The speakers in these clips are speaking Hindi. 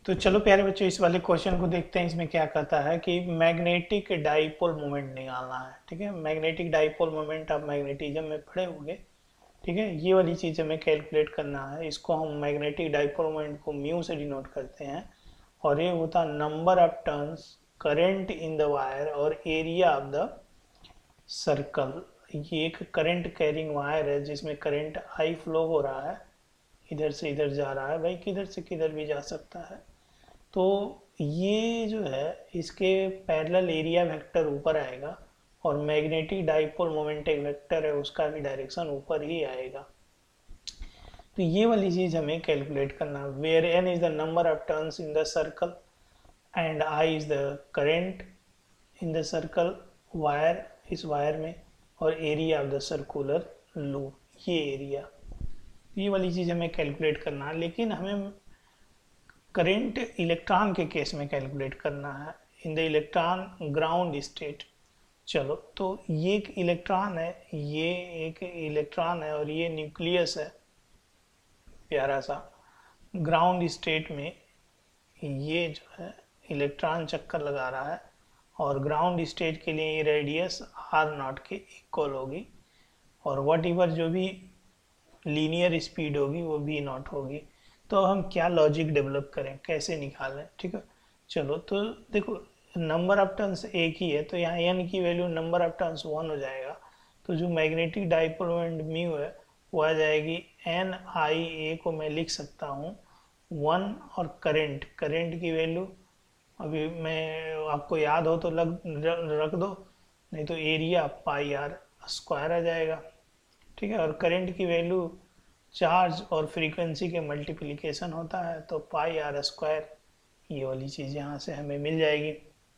तो चलो प्यारे बच्चों, इस वाले क्वेश्चन को देखते हैं। इसमें क्या कहता है कि मैग्नेटिक डाइपोल मोमेंट निकालना है। ठीक है, मैग्नेटिक डाइपोल मोमेंट आप मैग्नेटिज्म में पढ़े होंगे। ठीक है, ये वाली चीज़ हमें कैलकुलेट करना है। इसको हम मैग्नेटिक डाइपोल मोमेंट को म्यू से डिनोट करते हैं, और ये होता है number of turns current in the wire और एरिया ऑफ द सर्कल। ये एक करंट कैरिंग वायर है जिसमें करंट आई फ्लो हो रहा है, इधर से इधर जा रहा है, भाई किधर से किधर भी जा सकता है। तो ये जो है इसके पैरेलल एरिया वेक्टर ऊपर आएगा, और मैग्नेटिक डाइपोल मोमेंट एक वेक्टर है, उसका भी डायरेक्शन ऊपर ही आएगा। तो ये वाली चीज हमें कैलकुलेट करना, where N is the number of turns in the circle and I is the current in the circle wire, इस वायर में, और area of the circular loop, ये एरिया। ये वाली चीज हमें कैलकुलेट करना है, लेकिन हमें करंट इलेक्ट्रॉन के केस में कैलकुलेट करना है in the electron ground state. चलो, तो ये एक इलेक्ट्रॉन है, ये एक इलेक्ट्रॉन है, और ये न्यूक्लियस है प्यारा सा। ग्राउंड स्टेट में ये जो है इलेक्ट्रॉन चक्कर लगा रहा है, और ग्राउंड स्टेट के लिए ये रेडियस आर नॉट के इक्वल होगी, और वट एवर जो भी लीनियर स्पीड होगी वो भी नॉट होगी। तो हम क्या लॉजिक डेवलप करें, कैसे निकालें। ठीक है, चलो तो देखो, नंबर ऑफ टर्न्स एक ही है, तो यहाँ एन की वैल्यू नंबर ऑफ टर्न्स 1 हो जाएगा। तो जो मैग्नेटिक डाइपोल मोमेंट म्यू है वो आ जाएगी एन आई ए को मैं लिख सकता हूँ 1, और करंट करंट की वैल्यू अभी मैं आपको याद हो तो रख दो, नहीं तो एरिया पाई आर स्क्वायर आ जाएगा। ठीक है, और करंट की वैल्यू चार्ज और फ्रीक्वेंसी के मल्टीप्लिकेशन होता है, तो पाई आर स्क्वायर, ये वाली चीज़ यहाँ से हमें मिल जाएगी।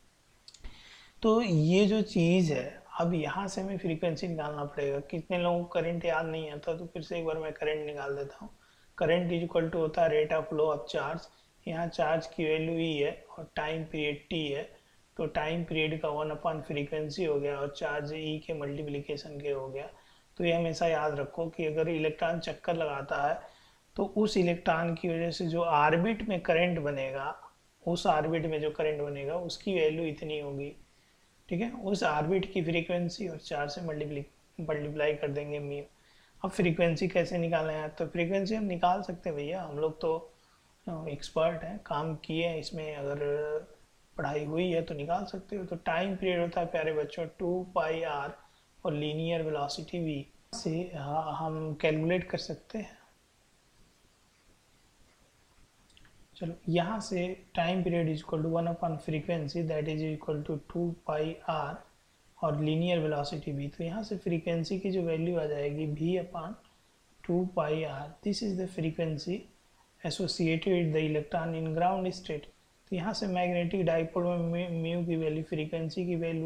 तो ये जो चीज़ है, अब यहाँ से हमें फ्रीक्वेंसी निकालना पड़ेगा। कितने लोगों को करंट याद नहीं आता, तो फिर से एक बार मैं करंट निकाल देता हूँ। करंट इज इक्वल टू होता है rate of flow of charge. यहाँ चार्ज की वैल्यू ई है और टाइम पीरियड टी है, तो टाइम पीरियड का 1 फ्रीक्वेंसी हो गया, और चार्ज ई के मल्टीप्लीकेशन के हो गया। तो ये हमेशा याद रखो कि अगर इलेक्ट्रॉन चक्कर लगाता है तो उस इलेक्ट्रॉन की वजह से जो ऑर्बिट में करंट बनेगा, उस ऑर्बिट में जो करंट बनेगा उसकी वैल्यू इतनी होगी। ठीक है, उस ऑर्बिट की फ्रीक्वेंसी और 4 से मल्टीप्लाई कर देंगे म्यू। अब फ्रीक्वेंसी कैसे निकालें हैं, तो फ्रीक्वेंसी हम निकाल सकते हैं भैया, हम लोग तो एक्सपर्ट हैं, काम किए हैं इसमें, अगर पढ़ाई हुई है तो निकाल सकते हो। तो टाइम पीरियड होता है प्यारे बच्चों 2πr, और लीनियर वेलोसिटी v से हम कैलकुलेट कर सकते हैं। चलो, यहाँ से time period is equal to 1 frequency, that is equal to 2πr, और लीनियर वेलोसिटी v। तो यहाँ से फ्रीक्वेंसी की जो वैल्यू आ जाएगी v/2πr, this is the frequency associated with the electron in ground state. तो यहाँ से मैग्नेटिक डाइपोल में म्यू की वैल्यू, फ्रीक्वेंसी की वैल्यू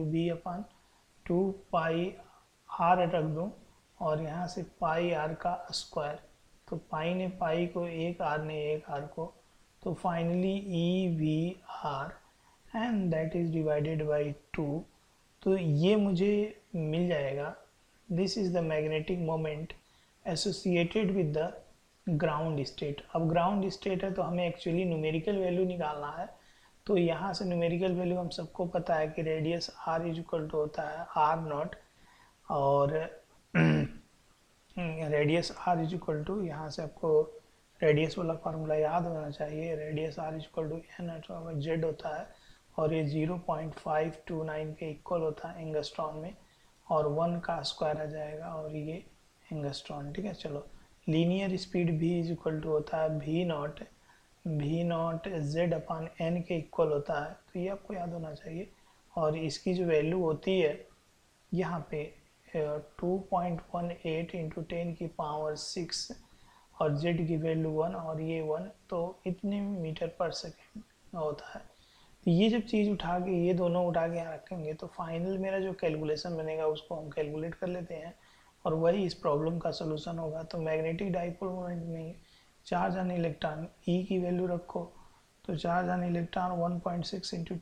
v/2πr रख दूँ, और यहाँ से पाई आर का स्क्वायर, तो पाई ने पाई को एक, आर ने एक आर को, तो finally E V R, and that is divided by 2। तो ये मुझे मिल जाएगा, this is the magnetic moment associated with the ground state. अब ग्राउंड स्टेट है तो हमें एक्चुअली न्यूमेरिकल वैल्यू निकालना है। तो यहाँ से न्यूमेरिकल वैल्यू हम सबको पता है कि radius R is equal to होता है आर नॉट, और radius R is equal to, यहाँ से आपको रेडियस वाला फार्मूला याद होना चाहिए, radius R is equal to N Z होता है, और ये 0.529 के इक्वल होता है एंगस्ट्रॉन में, और 1 का स्क्वायर आ जाएगा, और ये एंगस्ट्रॉन। ठीक है, चलो, linear speed v is equal to होता है V naught Z upon N के इक्वल होता है, तो ये आपको याद होना चाहिए। और इसकी जो वैल्यू होती है यहाँ पे 2.18 इंटू 10⁻⁶, और z की वैल्यू 1, और ये 1, तो इतने मीटर पर सेकेंड होता है। तो ये जब चीज़ उठा के, ये दोनों उठा के यहाँ रखेंगे, तो फाइनल मेरा जो कैलकुलेशन बनेगा उसको हम कैलकुलेट कर लेते हैं, और वही इस प्रॉब्लम का सोल्यूशन होगा। तो मैग्नेटिक डाइपोल मोमेंट में चार्ज ऑन इलेक्ट्रॉन ई की वैल्यू रखो, तो चार्ज ऑन इलेक्ट्रॉन 1.6 इंटू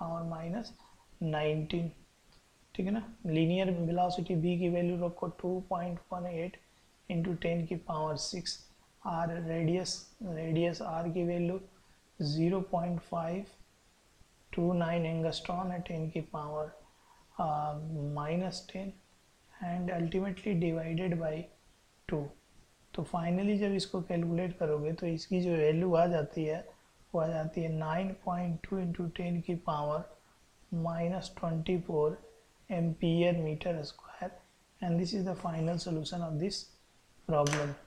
10⁻⁹, ठीक है ना। लीनियर वेलोसिटी v की वैल्यू रखो 2.18 इंटू 10⁻⁶, आर रेडियस आर की वैल्यू 0.529 एंगस्ट्रॉन है 10 की power -10 and ultimately divided by 2। तो फाइनली जब इसको कैलकुलेट करोगे तो इसकी जो वैल्यू आ जाती है वो आ जाती है 9.2 इंटू 10 की power -24 ampere metre square, and this is the final solution of this problem.